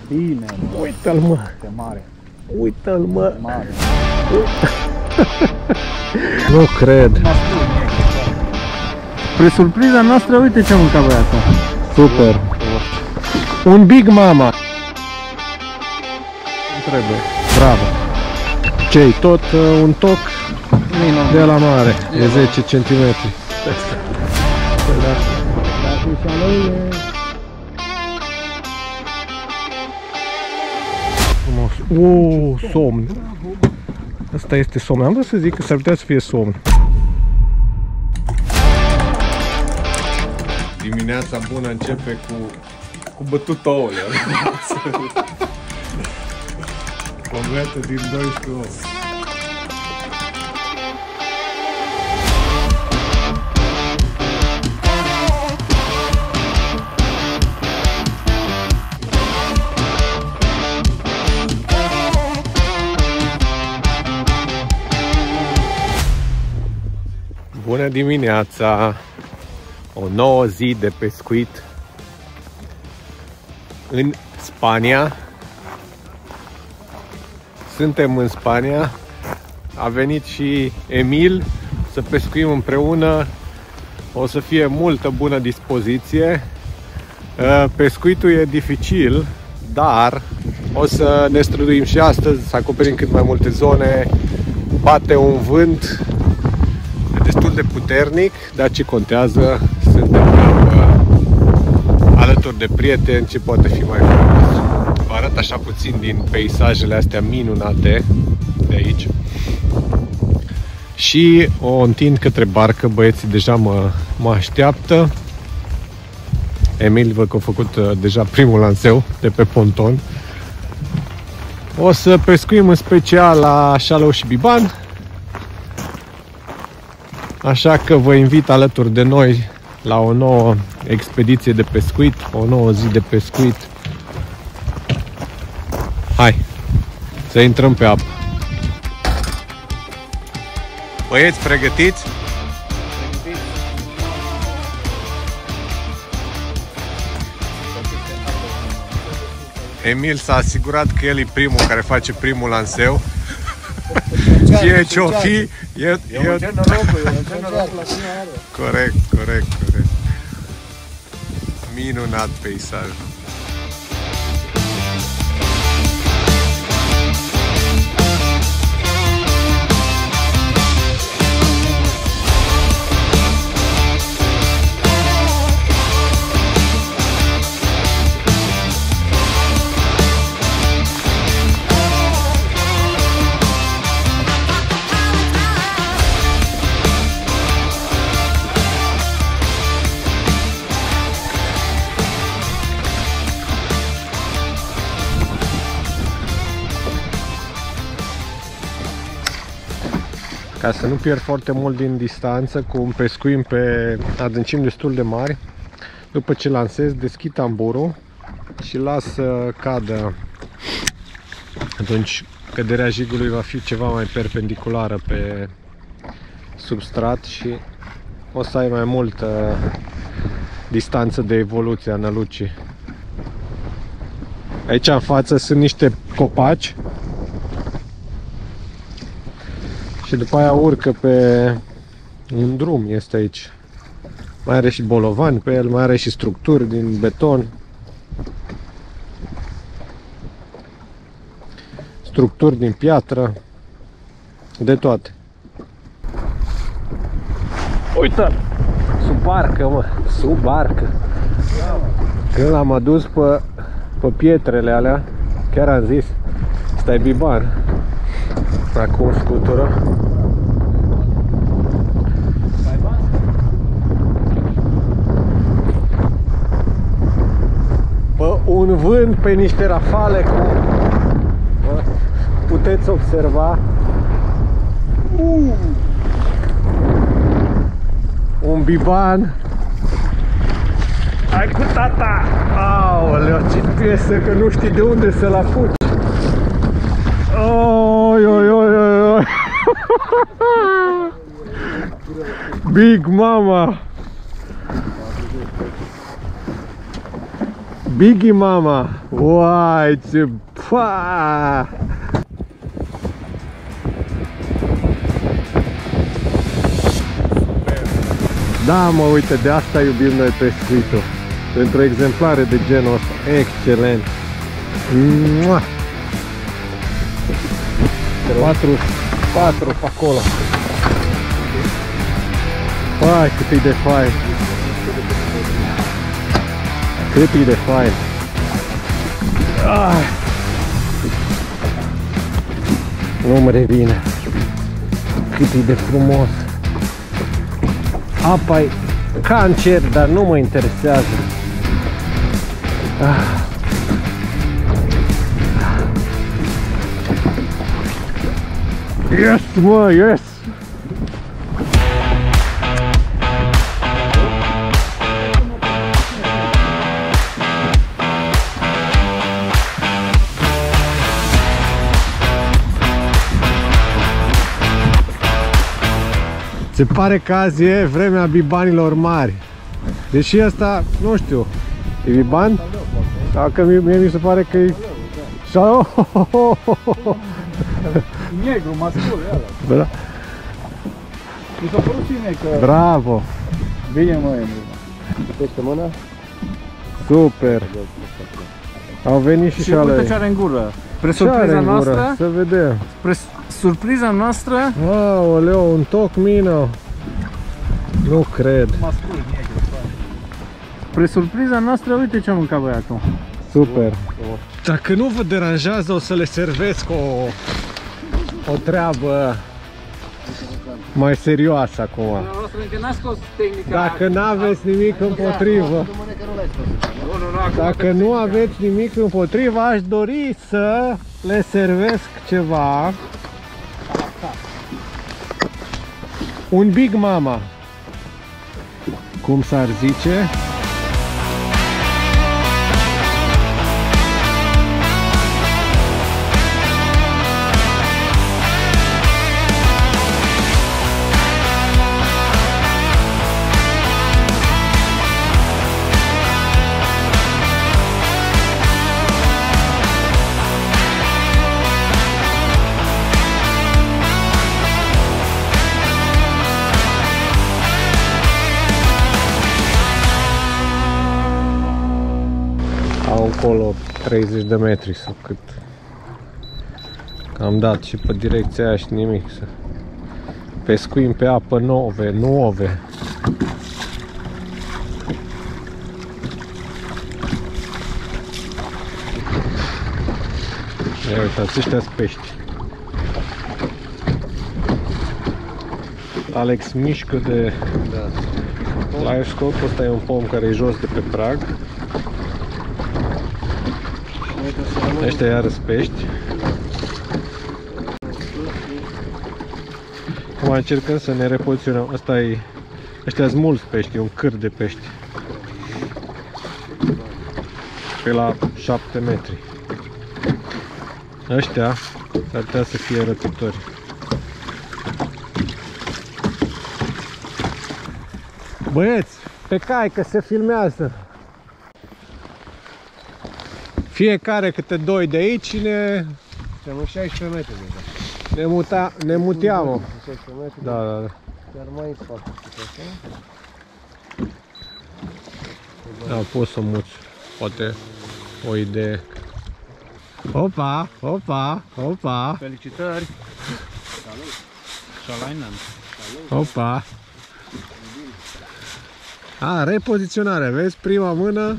Bine, mă. Uită-l, mă. Este mare. Uită-l, mă. Mare. Nu cred. Spre surpriza noastră, uite ce a mâncat băiatul. Super. Un Big Mama. Trebuie. Bravo. Ce-i tot un toc de la mare. E 10 cm. Somn. Asta este somn. Am vrut să zic că s-ar putea să fie somn. Dimineața bună începe cu bătut ouăle. Omletă din 12 ouă. Bună dimineața! O nouă zi de pescuit în Spania. Suntem în Spania. A venit și Emil să pescuim împreună. O să fie multă bună dispoziție. Pescuitul e dificil, dar o să ne străduim și astăzi să acoperim cât mai multe zone. Bate un vânt destul de puternic, dar ce contează, suntem alături de prieteni, ce poate fi mai frumos. Vă arăt așa puțin din peisajele astea minunate de aici și o întind către barcă. Băieții deja mă așteaptă. Emil văd că a făcut deja primul lanseu de pe ponton. O să pescuim în special la Șalău și Biban. Așa că vă invit alături de noi la o nouă expediție de pescuit, o nouă zi de pescuit. Hai, să intrăm pe apă. Băieți, pregătiți? Emil s-a asigurat că el e primul care face primul lanseu. Fie ce-o fi, e un gen noroc la prima oară. Corect. Minunat peisaj. Ca să nu pierd foarte mult din distanță, cum pescuim pe adâncimi destul de mari, după ce lansez, deschid tamburul și las să cadă. Atunci căderea jigului va fi ceva mai perpendiculară pe substrat și o să ai mai multă distanță de evoluție a nălucii. Aici în față sunt niște copaci și după aia urcă pe un drum, este aici. Mai are și bolovani pe el, mai are și structuri din beton. Structuri din piatră, de toate. Uite-l! Sub barcă, mă! Sub barcă! Când l-am adus pe pietrele alea, chiar am zis, stai Biban. Acum scutură. Bă, un vânt pe niște rafale, cum puteți observa. Un Biban. Hai cu tata! Aoleu, ce piesă, că nu știi de unde să-l apuci. Oi. Big Mama. Biggie Mama! Uai, ce... Paa! Da, mă, uite, de asta iubim noi pescuitul. Pentru exemplare de genul ăsta. Excelent! Mua! 4 pe acolo. Hai, cât e de fain! Cât e de fain! Nu-mi revine. Cât e de frumos! Apa-i cancer, dar nu mă interesează. Yes, mă, yes! Se pare că azi e vremea bibanilor mari. Deși asta, nu știu, e biban? Dacă mie mi se pare că e... Negru, mascul, ăla. Da. Mi s-a părut ține că... Bravo! Bine, mă, pește mâna? Super! Au venit și uite alei. ce are în gură. Spre surpriza noastră, să vedem. spre surpriza noastră... Aoleu, un toc mină. Nu cred. Mascul, negru. Spre surpriza noastră, uite ce a mâncat băiatul. Super. Dacă nu vă deranjează, o să le servesc o treabă mai serioasă acum. Dacă nu aveți nimic împotrivă, dacă nu aveți nimic împotrivă, aș dori să le servesc ceva. Un Big Mama, cum s-ar zice. Acolo 30 de metri sau cât. Am dat și pe direcția aia și nimic. Să pescuim pe apă nuove. Ia uitați, ăștia-s pești. Alex mișcă de live scope. Ăsta e un pom care e jos de pe prag. Ăștia iarăs pești. Acum încercăm să ne repoziționăm. Ăștia sunt mulți pești, e un câr de pești. Pe la 7 metri. Ăștia s-ar putea să fie răpitori. Băieți, pe cai că se filmează. Fiecare câte 2 de aici și Suntem în 16 metri deja. ne muteam. 16 metri. Da. Chiar mai în spate. Da, poți să muți. Poate o idee. Opa! Felicitări! Salut! Opa! Repoziționare, vezi? Prima mână.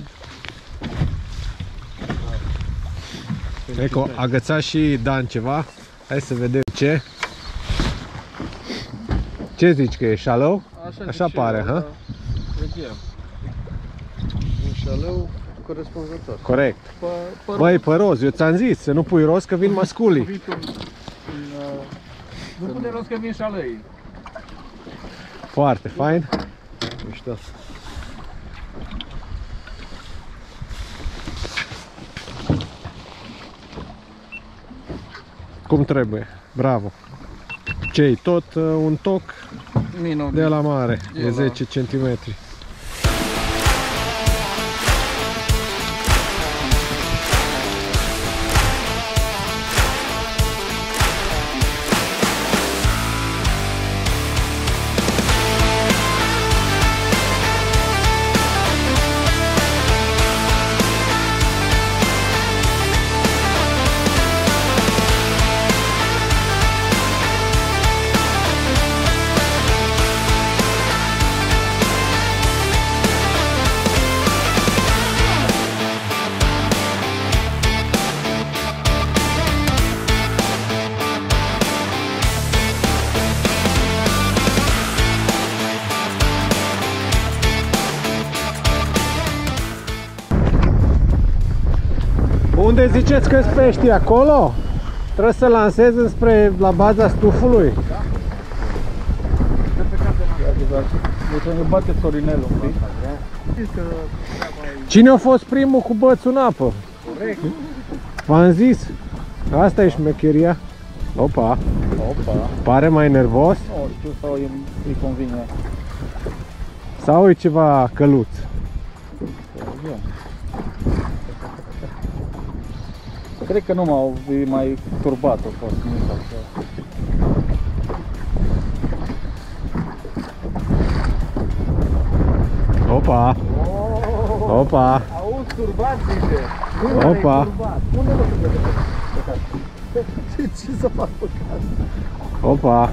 Eco, agăța și Dan ceva. Hai să vedem ce. Ce zici că e? Shallow? Așa pare, ha? Un șaleu corespunzător. Corect. Băi, pe roz, eu ți-am zis să nu pui roz că vin masculii. Nu pune rost că vin șalei. Foarte fain. Mișto. Cum trebuie. Bravo. Ce-i tot un toc de la mare, de 10 cm. Unde ziceți că sunt peștii? Acolo? Trebuie să lansez înspre la baza stufului. Deci ne bate Sorinel un pic. Cine a fost primul cu bățul în apă? Corect. V-am zis. Asta e șmecheria. Opa. Opa. Pare mai nervos? Nu știu, sau îi convine. Sau e ceva căluț? Cred că nu e mai turbat a fost. Nu știu așa. Opa. Opa. Auzi, turbat, zice. Opa. Unde nu se ce să fac păcat? Opa.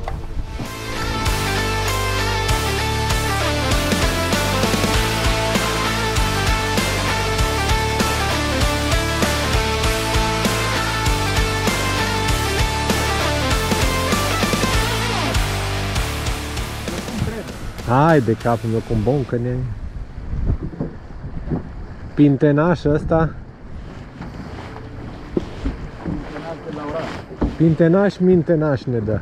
Hai de capul meu cum boncă-ne. Pintenaș ăsta. Pintenaș, mintenaș ne dă.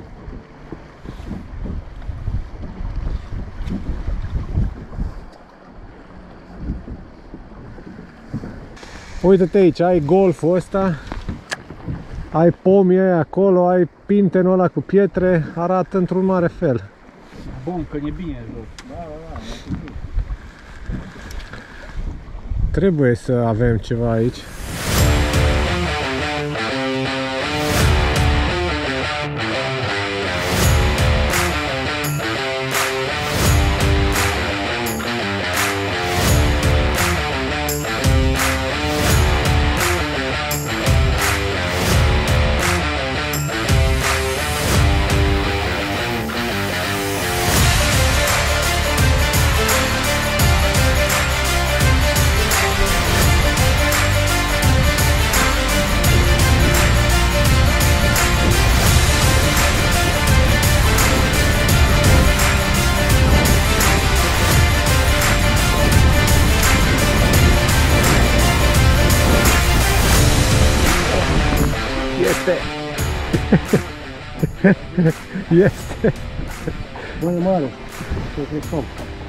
Uite-te aici, ai golful ăsta, ai pomii ăia acolo, ai pintenul ăla cu pietre, arată într-un mare fel. Bun, că e bine jos. Da. Trebuie să avem ceva aici. Este. Bun, e mare. Să te stop.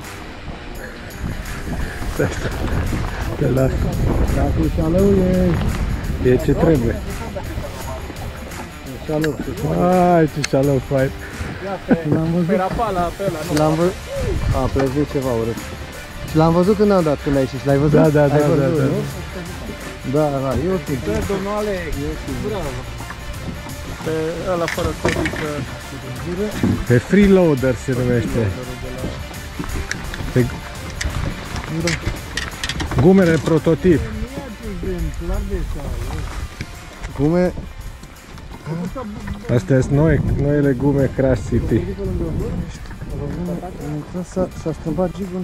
Te las. Dacă șalău E ce trebuie. șalău. Ai, ce șalău fain. L-am văzut. Pe rapala, pe ăla, nu? L-am văzut. A, plăzut ceva urât. Și l-am văzut când am dat, când ai ieșit. L-ai văzut? Da. Da, eu sunt. Da, domnul Alex. Bravo. Pe ăla fără codiță. Pe freeloader se numește. Pe gumele prototip. Gume. Astea sunt noile gume Crash City. S-a schimbat jigul.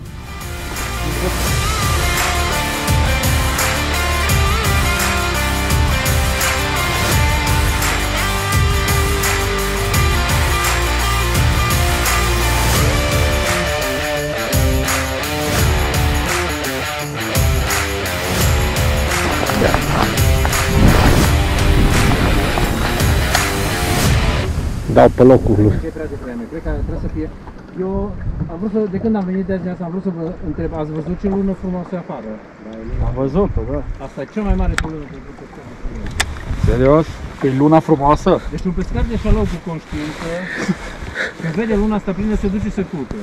Dau pe locul lui. E prea devreme, cred că trebuie să fie. Eu am vrut să, de când am venit de azi, am vrut să vă întreb, ați văzut ce lună frumoasă afară? Am văzut-o, da. Asta e cea mai mare problemă pentru pescar. Serios? Că e luna frumoasă? Deci un pescar de șalou cu conștiință, când vede luna asta plină, se duce să culcă.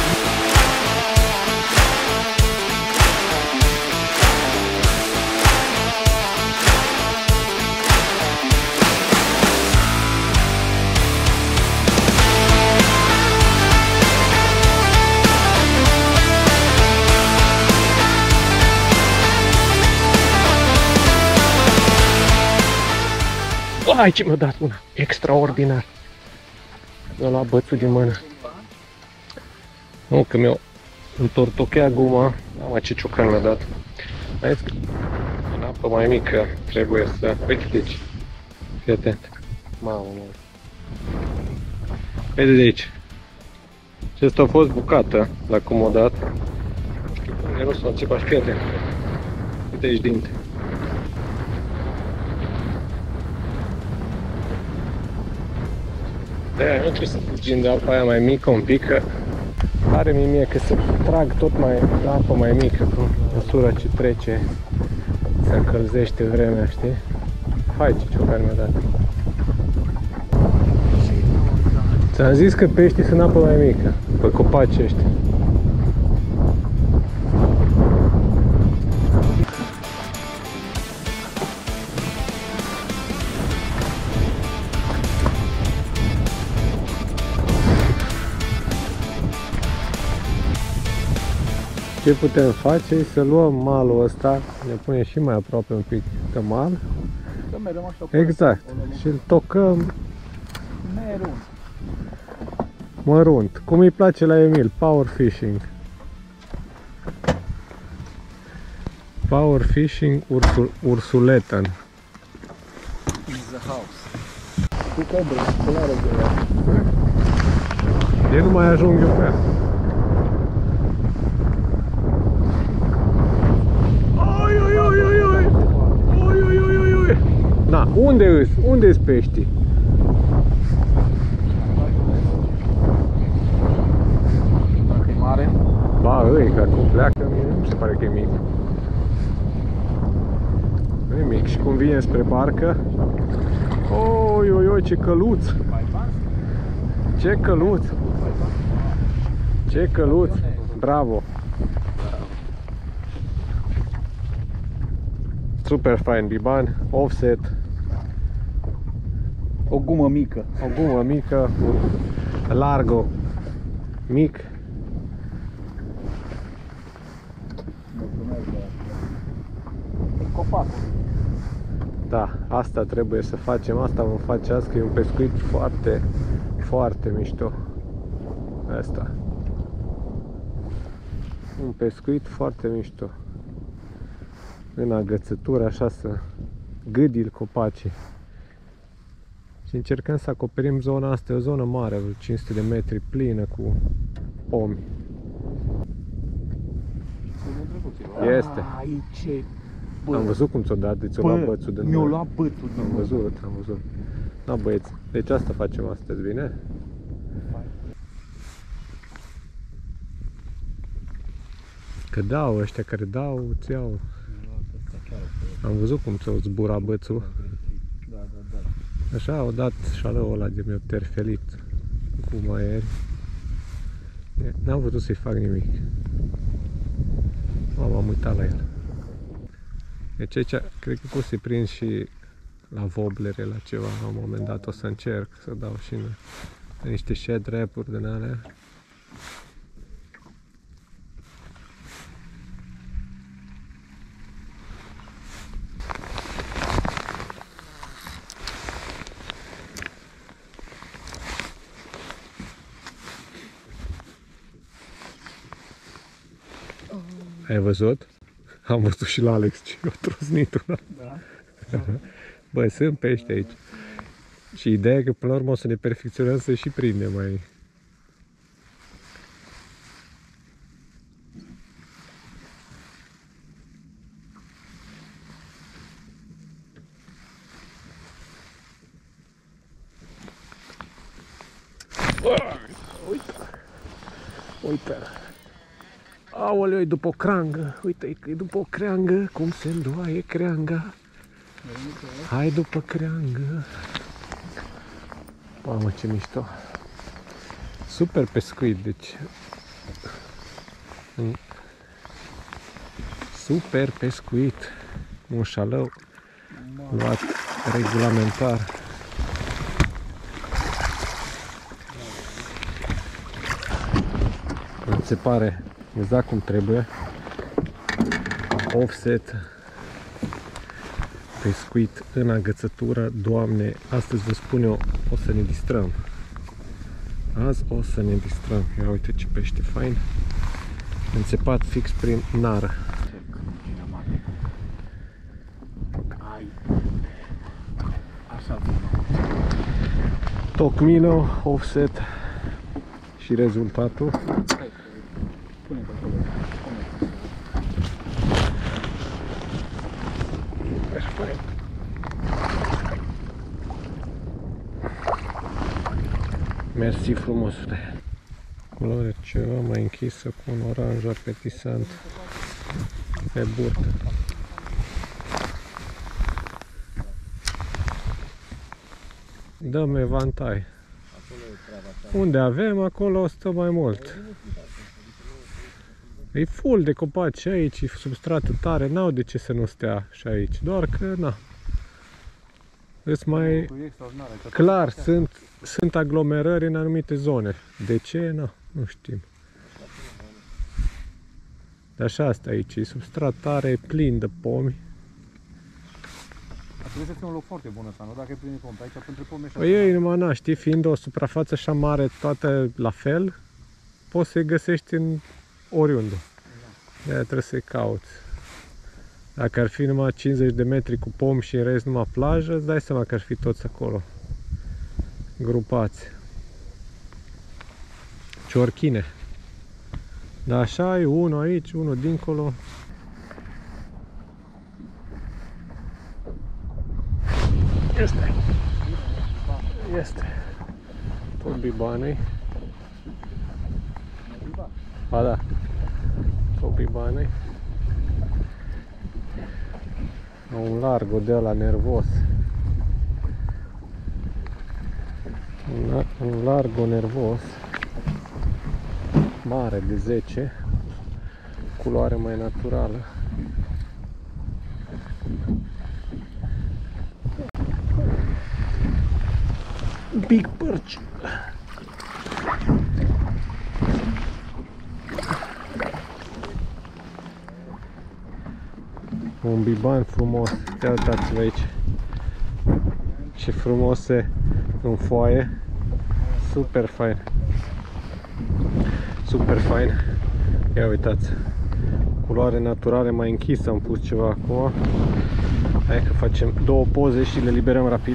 Ai, ce mi-a dat una! Extraordinar! Mi-a luat bățul din mână. Nu, că mi-a întortochea guma. Mamă, ce ciocan mi-a dat. Vezi că în apă mai mică trebuie să... Uite de aici. Fii atent. Mamă. Vede de aici. Acesta a fost bucată la cum o dat. Nu știu cum, nu s-a înțepat. Fii atent. Uite aici dinte. De-aia nu trebuie să fugim de apa aia mai mică un pic, că pare mie că să trag tot mai la apă mai mică, cu măsura ce trece, se încălzește vremea, știi? Hai, Cicio, care mi-a dat. Ți-am zis că peștii sunt în apă mai mică, pe copacii ăștia. Ce putem face e să luăm malul ăsta, ne punem și mai aproape un pic de mal. Să mergem așa. Exact. Și îl tocăm Merun. mărunt. Cum îi place la Emil, power fishing. Power fishing ursuletan. In the house. Cu cobra, colare de ea. Eu nu mai ajung eu pe ea. Na, unde-s peștii? Dacă e mare. Ba, îi, că acum pleacă, mie nu se pare că e mic. Nu e mic. Și cum vine spre barcă, oi, ce căluț! Ce căluț! Ce căluț! Bravo! Super fain, biban, offset. O gumă mică. O gumă mică, un largo mic. Copacul. Da, asta trebuie să facem, asta vom face azi, că e un pescuit foarte, foarte mișto. Asta. Un pescuit foarte mișto. În agățătură, așa să gâdil copacii. Și încercăm să acoperim zona asta, e o zonă mare, vreo 500 de metri, plină cu pomi. Este. Aici. Am văzut cum ți-o dat, deci ți-o luat bățul de mi-o luat bățul. Am văzut. Da, băieți, deci asta facem astăzi, bine? Că dau, ăștia care dau, îți iau. Am văzut cum ți-o zbura bățul. Da. Așa, au dat șalăul ăla de mi-o terfelit cu maieri. N-am putut să-i fac nimic. M-am uitat la el. Deci aici, cred că pot să-i prind și la voblere, la ceva. La un moment dat o să încerc să dau și în niște shed trap-uri din alea. Ai văzut? Am văzut și la Alex ce a trosnit una. Da. Bă, sunt pești aici. Și ideea e că până la urmă o să ne perfecționăm să și prindem mai. Uite. Aoleu, e după o creangă. Uite, e după o creangă. Cum se îndoaie creanga. Hai după creangă. Mamă, ce mișto. Super pescuit, deci. Super pescuit. Un șalău luat regulamentar. Mi se pare exact cum trebuie. Offset. Pescuit în agățătură. Doamne, astăzi vă spun eu, o să ne distrăm. Azi o să ne distrăm. Ia uite ce pește fain. Înțepat fix prin nară. Tocmino, offset și rezultatul. Mersi frumosule. Culoare ceva mai închisă cu un oranj apetisant pe burtă. Dăm evantai. Unde avem, acolo stă mai mult. E full de copaci aici, substratul tare, n-au de ce să nu stea și aici, doar că, na. Îs mai clar, sunt aglomerări în anumite zone. De ce? Na, nu știm. Dar așa asta aici, e substrat tare, e plin de pomi. Trebuie să fie un loc foarte bun ăsta, nu? Dacă e plin de pomi, aici pentru pomi așa. Păi ei, numai na, știi, fiind o suprafață așa mare, toate la fel, poți să-i găsești în oriunde. De-aia trebuie să-i cauți. Dacă ar fi numai 50 de metri cu pomi și în rest numai plajă, îți dai seama că ar fi toți acolo, grupați. Ciorchine. Dar așa e, unul aici, unul dincolo. Este. Tot bibanii. Ba da. Tot bibanii. Un largo de ăla nervos. Un largo nervos. Mare de 10. Culoare mai naturală. Big perch. Un biban frumos. Ia uitați-vă aici. Ce frumose în foaie. Super fain. Super fain. Ia uitați. Culoare naturală mai închisă. Am pus ceva acum. Hai că facem două poze și le liberăm rapid.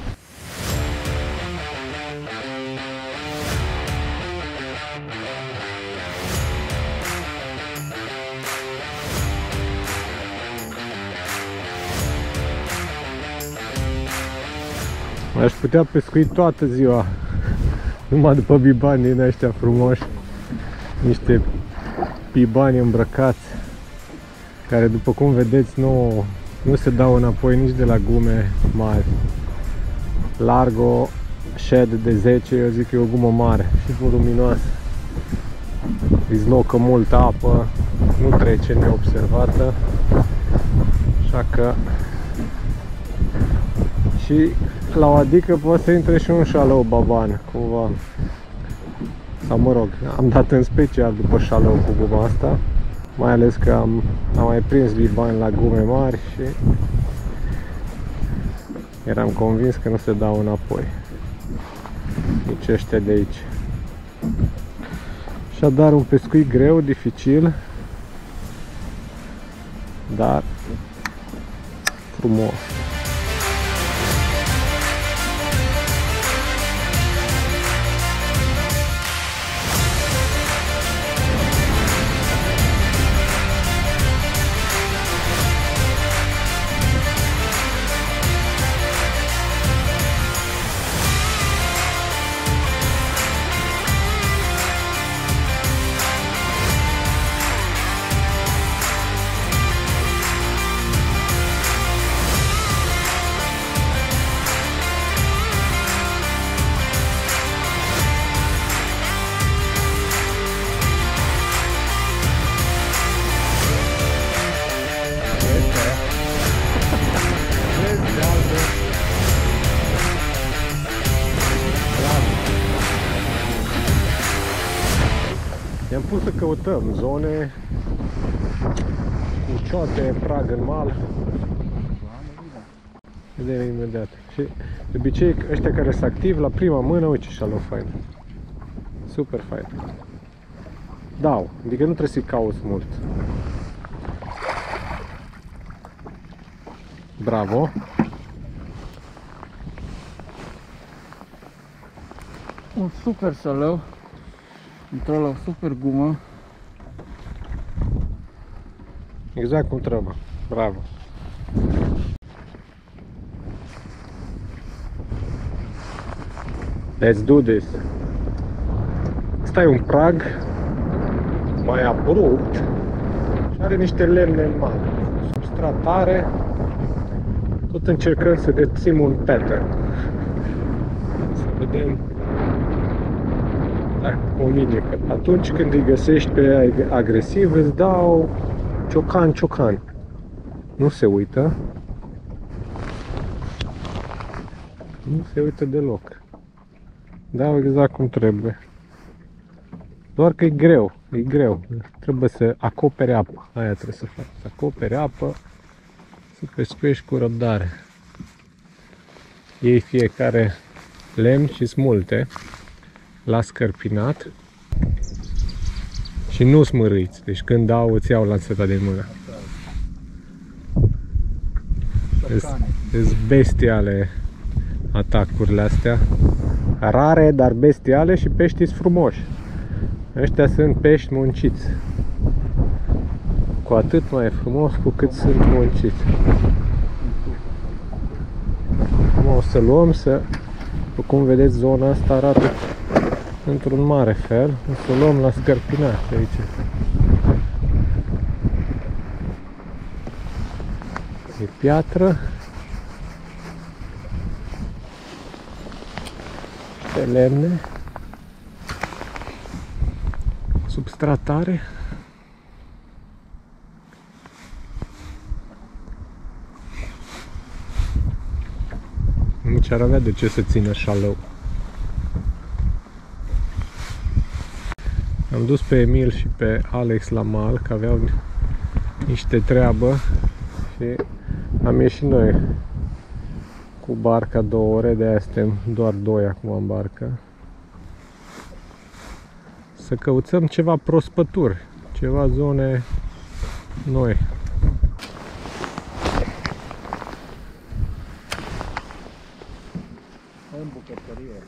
Aș putea pescui toată ziua, numai după bibani din ăștia frumoși, niște bibani îmbrăcați, care după cum vedeți nu se dau înapoi nici de la gume mari. Largo Shed de 10, eu zic că e o gumă mare și voluminoasă, izlocă multă apă, nu trece neobservată, așa că și la o adică poate să intre și un șalău baban, cumva. Sau mă rog, am dat în special după șalău cu guma asta. Mai ales că am mai prins bibani la gume mari și eram convins că nu se dau înapoi. Nici ăștia de aici. Așadar un pescuit greu, dificil, dar frumos. I-am pus să căutăm zone cu cioate, prag în mal. Vedem imediat. Și de obicei ăștia care sunt activi la prima mână, uite ce șalou fain. Super fain. Dau, adică nu trebuie să-i cauți mult. Bravo! Un super șalău. Într-o super gumă. Exact cum trebuie. Bravo! Let's do this! Ăsta e un prag mai abrupt și are niște lemne mari. Substratare. Tot încercăm să găsim un pattern. Să vedem dacă convine. Că atunci când îi găsești pe agresiv, îți dau ciocan. Nu se uită. Nu se uită deloc. Dau exact cum trebuie. Doar că e greu. Trebuie să acopere apă. Aia trebuie să faci. Să acopere apă. Să pescuiești cu răbdare. Iei fiecare lemn și smulte la scărpinat și nu smărâiți. Deci când dau, îți iau lanseta din mână. Sunt bestiale atacurile astea. Rare, dar bestiale și peștii sunt frumoși. Ăștia sunt pești munciți. Cu atât mai frumos cu cât sunt munciți. O să luăm după cum vedeți, zona asta arată într-un mare fel. O să luăm la scărpinat aici. E piatră. Niște lemne. Substratare. Nici ar avea de ce să țină șalău. Am dus pe Emil și pe Alex la mal, că aveau niște treabă și am ieșit noi cu barca 2 ore, de-aia suntem doar 2 acum în barcă. Să căutăm ceva prospături, ceva zone noi. În bucătărie.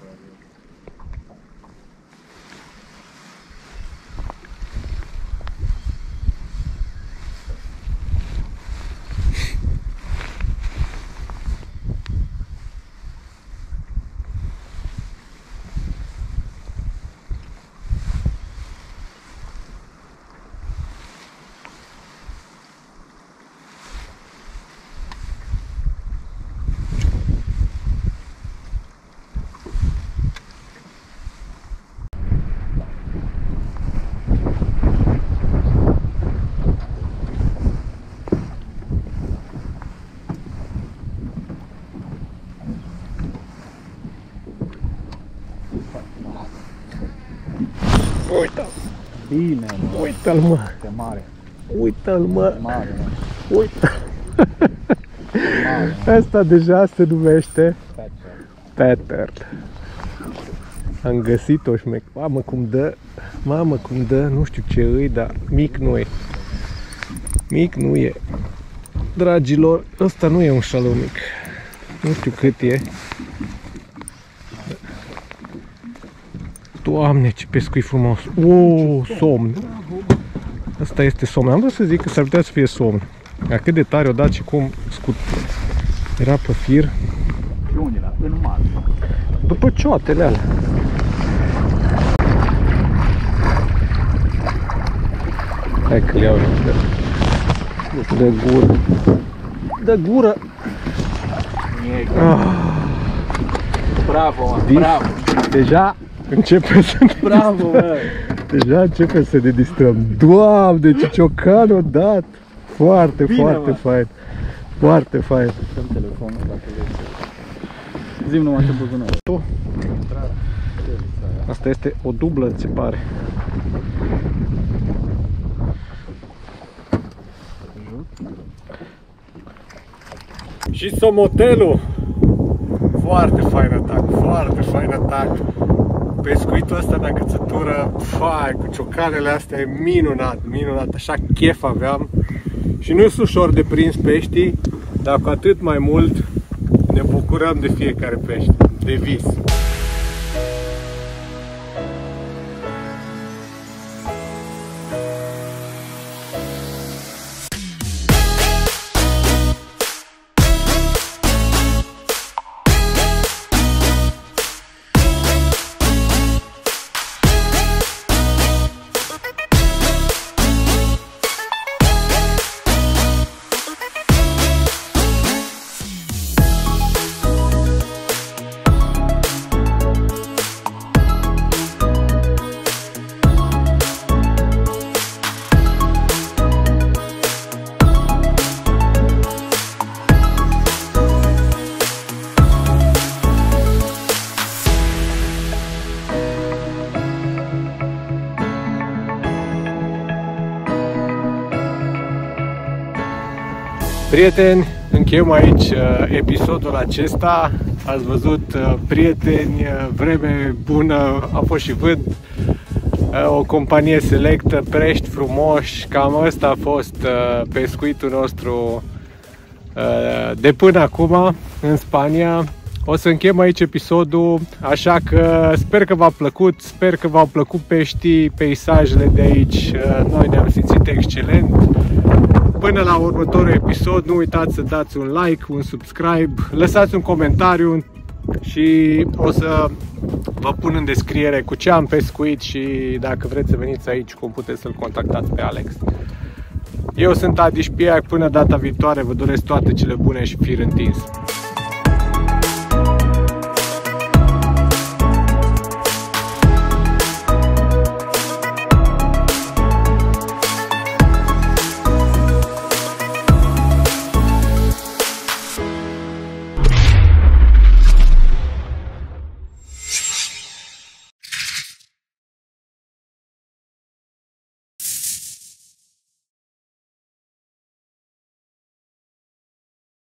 Uite-l! Bine, mă. Uite-l, mă! Este mare. Uite-l, mă! Mare, mă. Uite-l! Mare, mă. Asta deja se numește Pattern. pattern. Am găsit-o șmec. Mamă cum dă, nu știu ce îi, dar mic nu e. Mic nu e. Dragilor, ăsta nu e un șalău mic. Nu știu cât e. Doamne, ce pescuit frumos! Somn! Asta este somn. Am vrut să zic că s-ar putea să fie somn. Dar cât de tare o dat și cum era pe fir. Și unde era? În mal. După cioatele alea. Hai că le iau de gură. De gură! Bravo, mă. Bravo. Deja începe să ne Bravo, mă. Deja începe să ne distrăm. Doamne, ce ciocan o dat! Foarte, Bine, foarte mă. fain. Foarte fain. Dăm telefonul dacă vrei. Zi-mi numai ce buzunar. Tu? Asta este o dublă, ți pare. Și somotelul. Foarte fain atac, foarte fain atac. Pescuitul ăsta în agățătură, fai, cu ciocanele astea, e minunat, minunat. Așa chef aveam. Și nu sunt ușor de prins peștii, dar cu atât mai mult ne bucurăm de fiecare pește, de vis. Prieteni, încheiem aici episodul acesta. Ați văzut, prieteni, vreme bună, a fost și vânt, o companie selectă, pești frumoși. Cam ăsta a fost pescuitul nostru de până acum în Spania. O să încheiem aici episodul, așa că sper că v-a plăcut, sper că v-au plăcut peștii, peisajele de aici. Noi ne-am simțit excelent. Până la următorul episod, nu uitați să dați un like, un subscribe, lăsați un comentariu și o să vă pun în descriere cu ce am pescuit și dacă vreți să veniți aici, cum puteți să-l contactați pe Alex. Eu sunt Adi Șpiac, până data viitoare vă doresc toate cele bune și fir întins!